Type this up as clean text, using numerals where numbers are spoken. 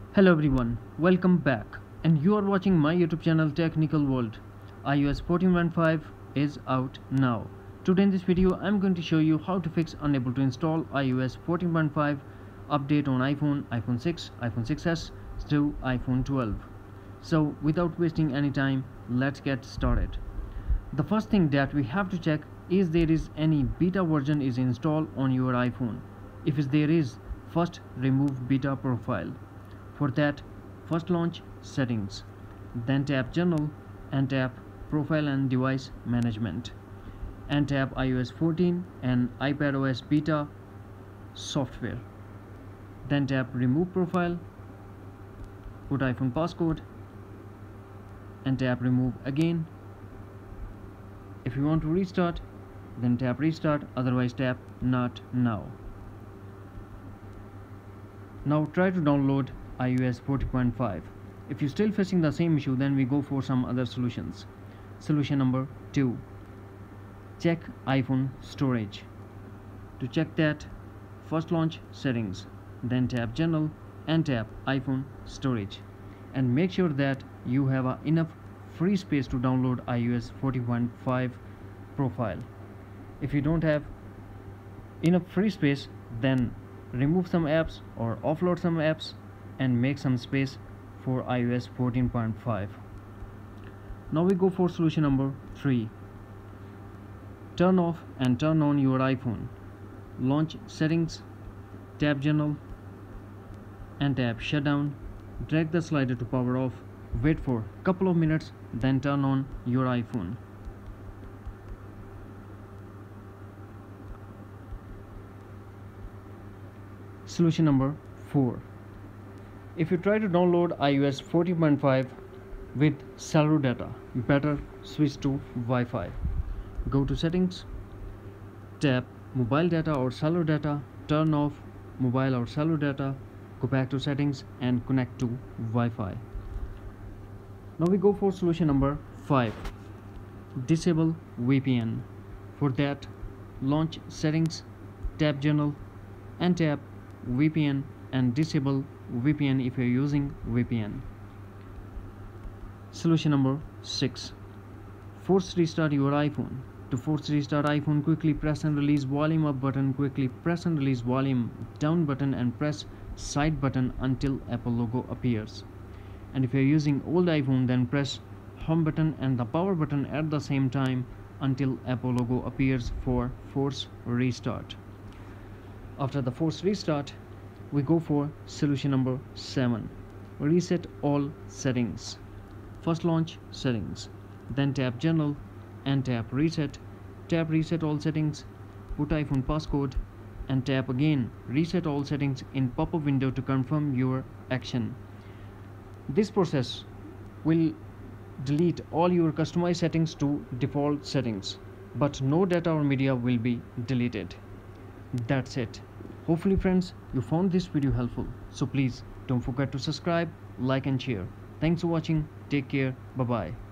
Hello everyone, welcome back, and you are watching my YouTube channel Technical World. iOS 14.15 is out now. Today in this video I am going to show you how to fix unable to install iOS 14.5 update on iPhone 6, iPhone 6s to iPhone 12. So without wasting any time, let's get started. The first thing that we have to check is there is any beta version is installed on your iPhone. If there is, first remove beta profile. For that, first launch Settings, then tap General and tap Profile and Device Management, and tap iOS 14 and iPadOS Beta Software. Then tap Remove Profile, put iPhone passcode and tap Remove again. If you want to restart, then tap Restart, otherwise tap Not Now. Now try to download iOS 14.5. If you're still facing the same issue, then we go for some other solutions. Solution number 2. Check iPhone storage. To check that, first launch Settings, then tap General and tap iPhone storage, and make sure that you have enough free space to download iOS 14.5 profile. If you don't have enough free space, then remove some apps or offload some apps and make some space for iOS 14.5. Now we go for solution number 3. Turn off and turn on your iPhone. Launch Settings, tap General and tap Shutdown. Drag the slider to power off. Wait for a couple of minutes, then turn on your iPhone. Solution number 4. If you try to download iOS 14.5 with cellular data, better switch to Wi-Fi. Go to Settings, tap Mobile Data or Cellular Data, turn off mobile or cellular data, go back to Settings and connect to Wi-Fi. Now we go for solution number 5. Disable VPN. For that, launch Settings, tap General and tap VPN and disable VPN if you're using VPN. Solution number 6. Force restart your iPhone. To force restart iPhone, quickly press and release volume up button, quickly press and release volume down button, and press side button until Apple logo appears. And if you're using old iPhone, then press home button and the power button at the same time until Apple logo appears for force restart. After the force restart, we go for solution number 7. Reset all settings. First launch Settings, then tap General and tap Reset. Tap Reset all settings, put iPhone passcode and tap again Reset all settings in pop-up window to confirm your action. This process will delete all your customized settings to default settings, but no data or media will be deleted. That's it. Hopefully friends, you found this video helpful, so please don't forget to subscribe, like and share. Thanks for watching. Take care. Bye bye.